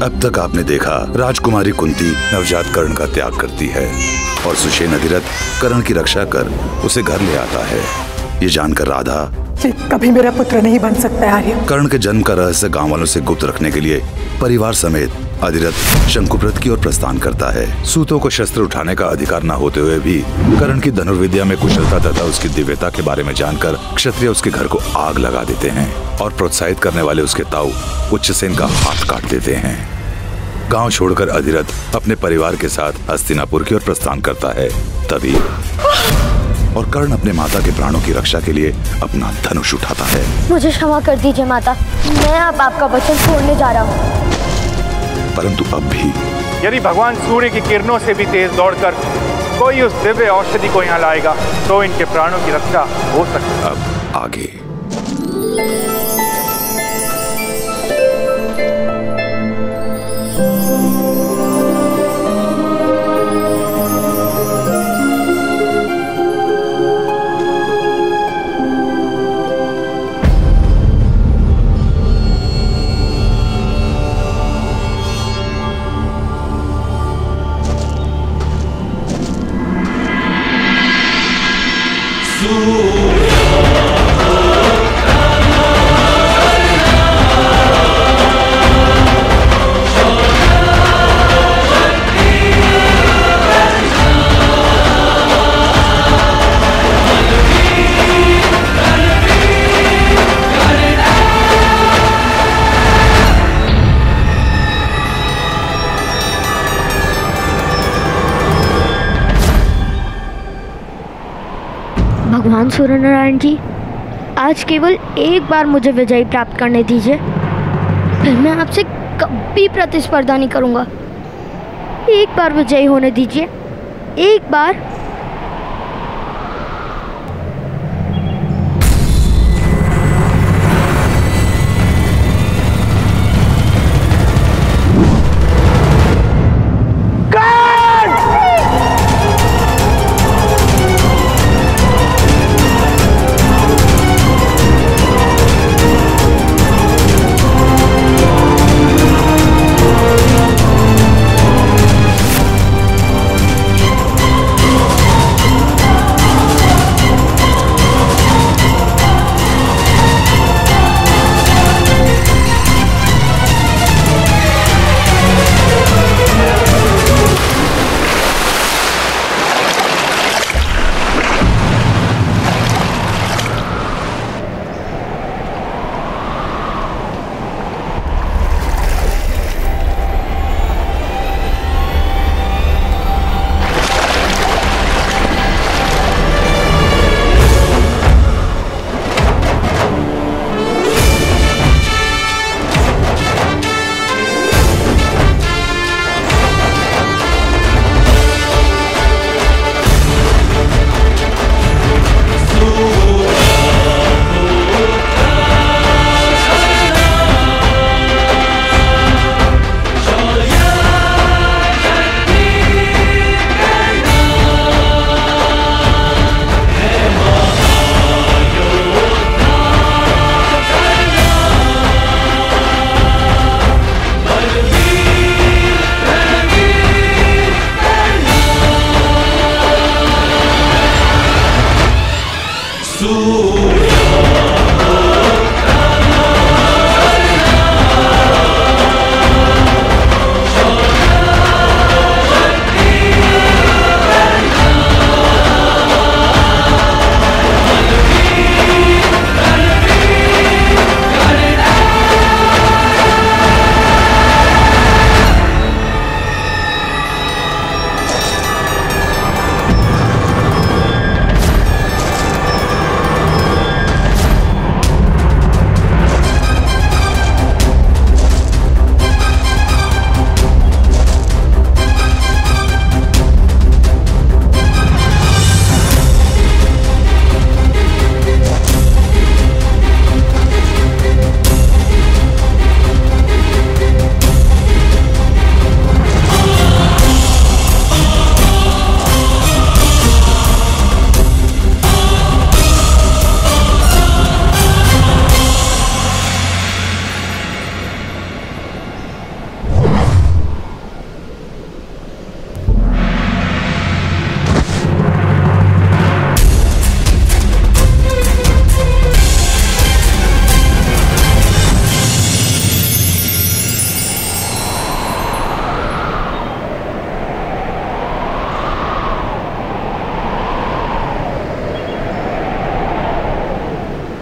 अब तक आपने देखा राजकुमारी कुंती नवजात कर्ण का त्याग करती है और सुषेण अधिरथ कर्ण की रक्षा कर उसे घर ले आता है। ये जानकर राधा कभी मेरा पुत्र नहीं बन सकता है आर्य। कर्ण के जन्म का रहस्य गांव वालों से गुप्त रखने के लिए परिवार समेत अधिरथ शंकुव्रत की ओर प्रस्थान करता है। सूतों को शस्त्र उठाने का अधिकार न होते हुए भी कर्ण की धनुर्विद्या में कुशलता तथा उसकी दिव्यता के बारे में जानकर क्षत्रिय उसके घर को आग लगा देते हैं और प्रोत्साहित करने वाले उसके ताऊ उच्चसेन का हाथ काट देते हैं। गांव छोड़कर अधिरथ अपने परिवार के साथ हस्तिनापुर की ओर प्रस्थान करता है। तभी और कर्ण अपने माता के प्राणों की रक्षा के लिए अपना धनुष उठाता है। मुझे क्षमा कर दीजिए माता, मैं अब आपका वचन छोड़ने जा रहा हूँ। परंतु अब भी यदि भगवान सूर्य की किरणों से भी तेज दौड़कर कोई उस दिव्य औषधि को यहाँ लाएगा तो इनके प्राणों की रक्षा हो सकती है। अब आगे भगवान सूर्यनारायण जी, आज केवल एक बार मुझे विजयी प्राप्त करने दीजिए, फिर मैं आपसे कभी प्रतिस्पर्धा नहीं करूंगा। एक बार विजयी होने दीजिए, एक बार।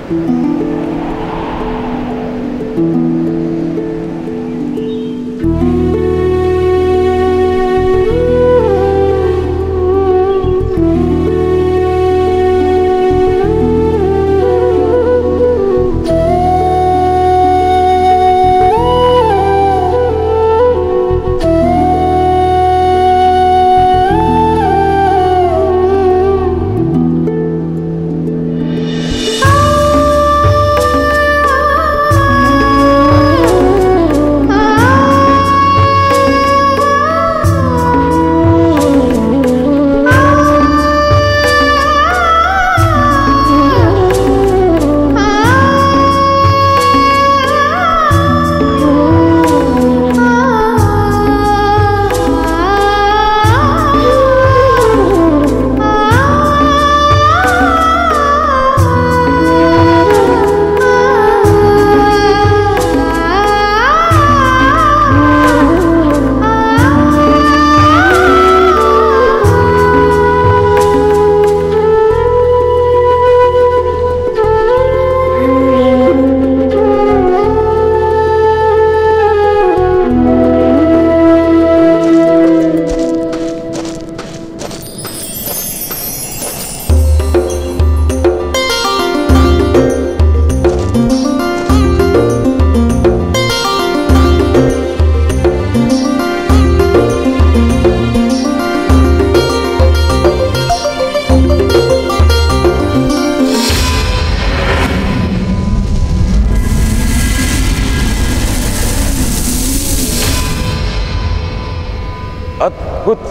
अद्भुत।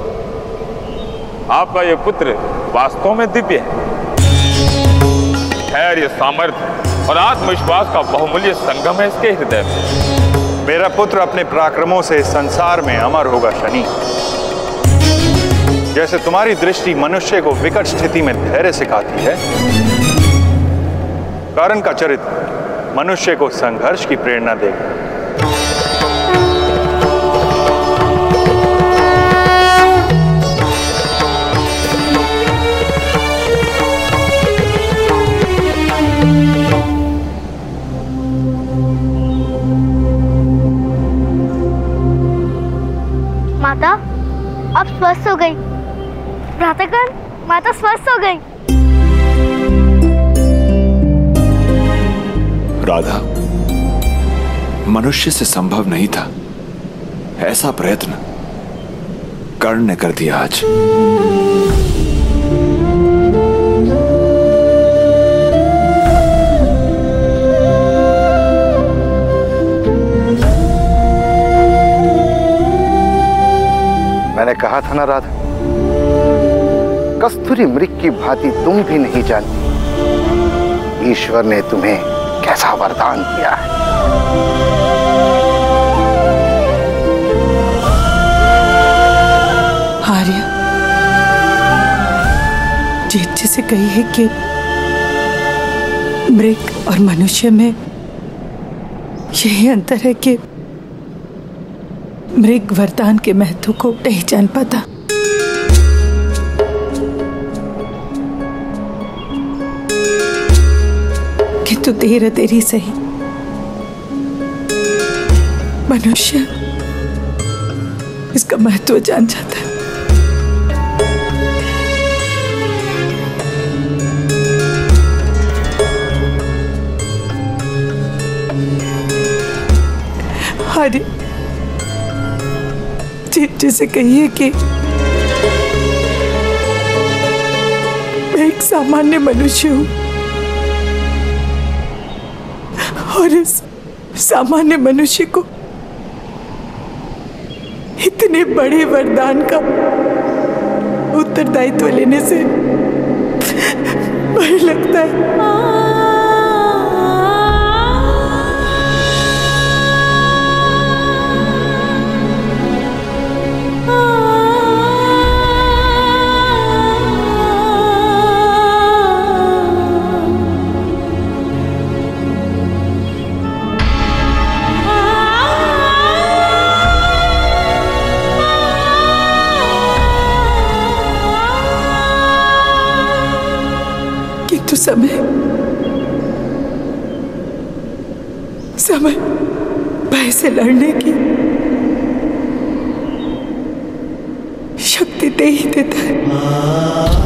आपका ये पुत्र वास्तव में दिव्य है। धैर्य, सामर्थ्य और आत्मविश्वास का बहुमूल्य संगम है इसके हृदय में। मेरा पुत्र अपने पराक्रमों से संसार में अमर होगा शनि। जैसे तुम्हारी दृष्टि मनुष्य को विकट स्थिति में धैर्य सिखाती है, कर्ण का चरित्र मनुष्य को संघर्ष की प्रेरणा देगा। माता अब स्वस्थ हो गई। भ्रातागण, माता स्वस्थ हो गई। राधा, मनुष्य से संभव नहीं था ऐसा प्रयत्न कर्ण ने कर दिया आज। मैंने कहा था ना राधा, कस्तूरी मृग की भांति तुम भी नहीं जानती ईश्वर ने तुम्हें कैसा वरदान दिया है। आर्य, जीत जी से कही है कि मृग और मनुष्य में यही अंतर है कि मृग वरदान के महत्व को नहीं जान पाता। किंतु धीरे धीरे सही मनुष्य इसका महत्व जान जाता है। अरे जैसे कहिए कि मैं एक सामान्य मनुष्य हूं और इस सामान्य मनुष्य को इतने बड़े वरदान का उत्तरदायित्व लेने से भय लगता है। समय समय भय से लड़ने की शक्ति दे ही देता है।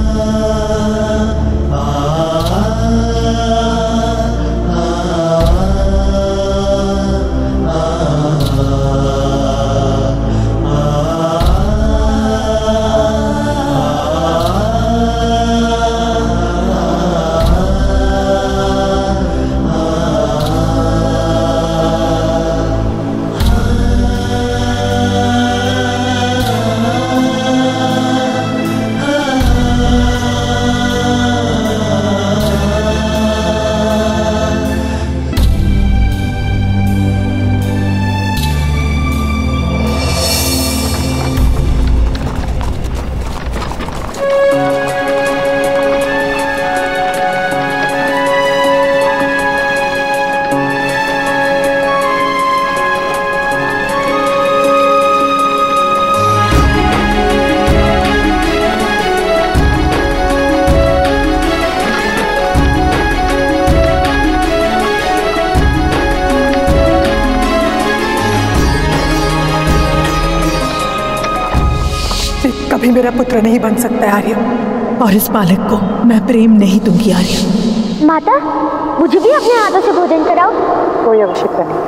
कभी मेरा पुत्र नहीं बन सकता आर्य, और इस बालक को मैं प्रेम नहीं दूंगी आर्य। माता, मुझे भी अपने हाथों से भोजन कराओ। कोई आवश्यकता नहीं।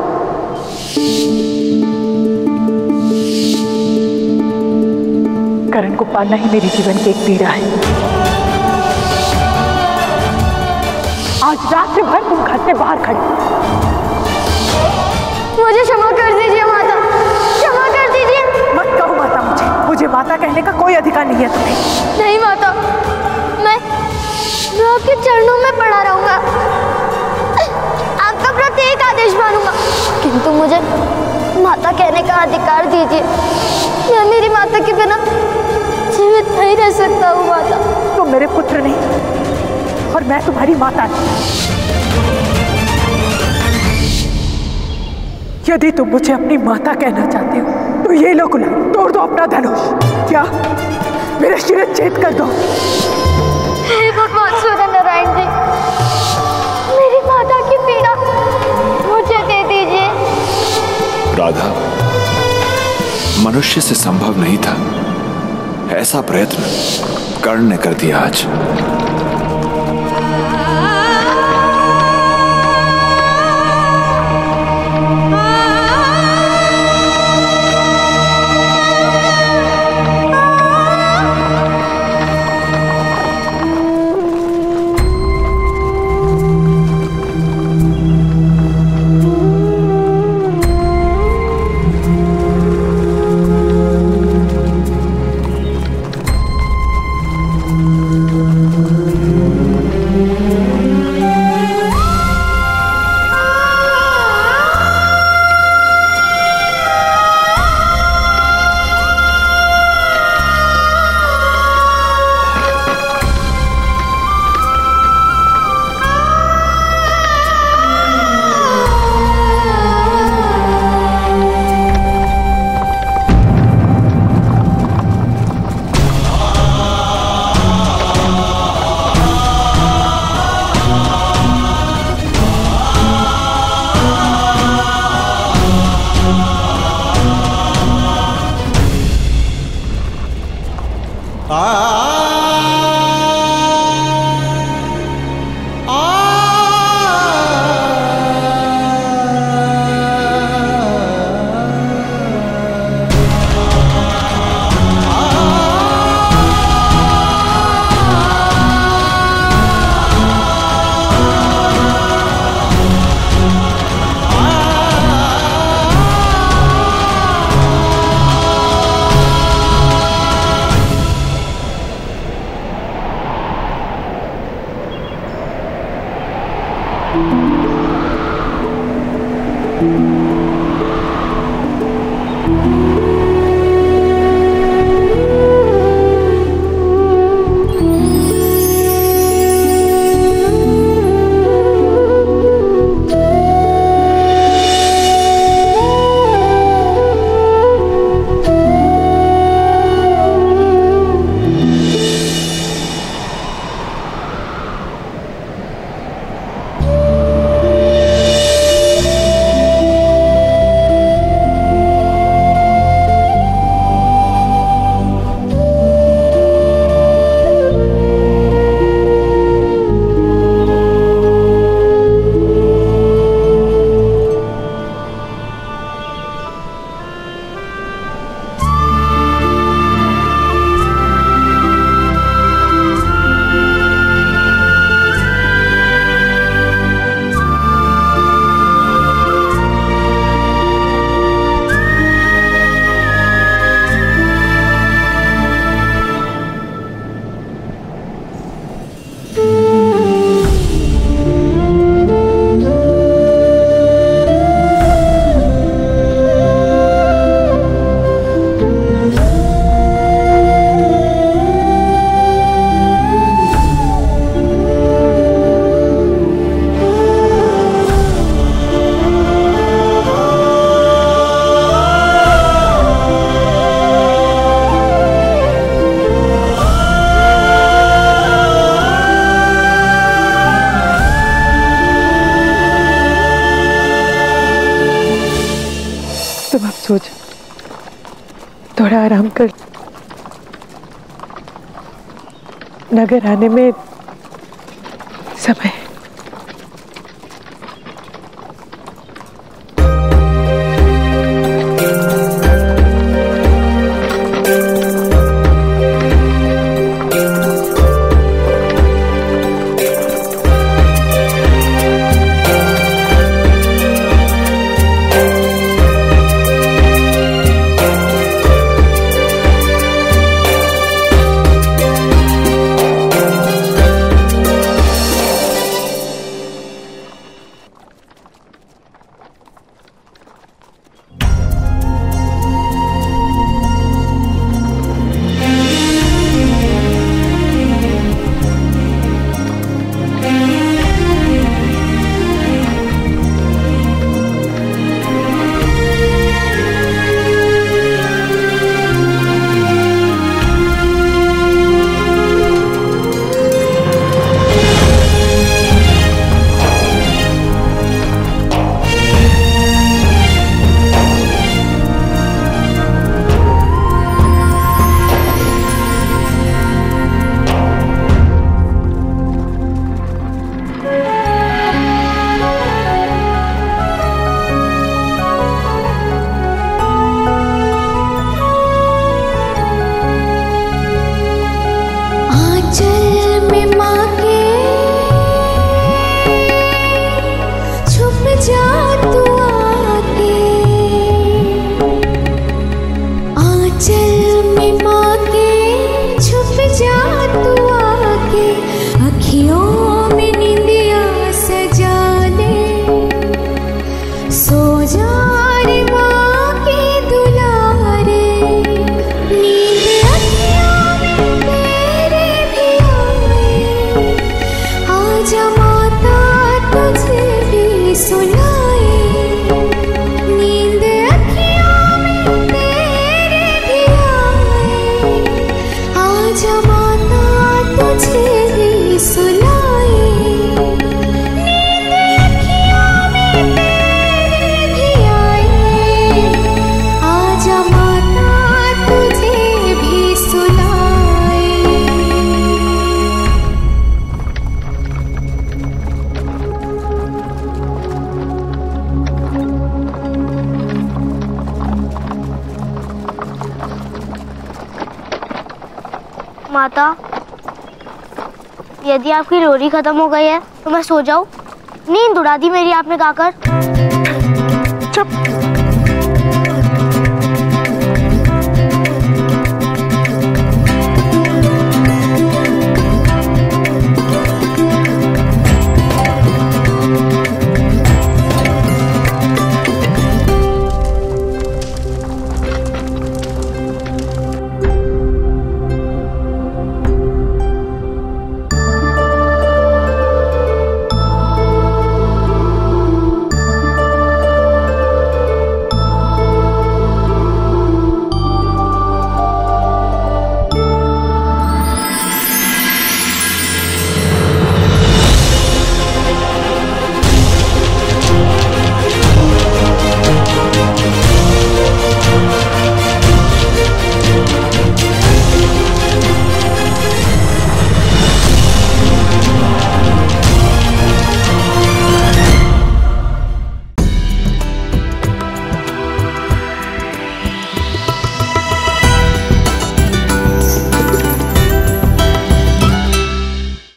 करण को पालना ही मेरे जीवन की एक पीड़ा है। आज रात भर तुम घर से बाहर खड़े। मुझे क्षमा कर दीजिए माता, क्षमा कर दीजिए। मत कहो माता, मुझे माता कहने का कोई अधिकार नहीं है तुम्हें। नहीं माता, मैं आपके चरणों में पड़ा रहूंगा, आपका प्रत्येक आदेश मानूंगा, किंतु मुझे माता कहने का अधिकार दीजिए। मैं मेरी माता के बिना जीवित नहीं रह सकता हूँ माता। तुम मेरे पुत्र नहीं और मैं तुम्हारी माता नहीं। यदि तुम मुझे अपनी माता कहना चाहते हो तो ये लो गुलाम, तोड़ दो अपना धनुष। क्या मेरा शिरच्छेद कर दो। हे भगवान सूर्य नारायण जी, मेरी माता की पीड़ा मुझे दे दीजिए। राधा, मनुष्य से संभव नहीं था, ऐसा प्रयत्न कर्ण ने कर दिया आज। सो जा, थोड़ा आराम कर। नगर आने में समय है। माता, यदि आपकी लोरी खत्म हो गई है तो मैं सो जाऊं? नींद उड़ा दी मेरी आपने गाकर।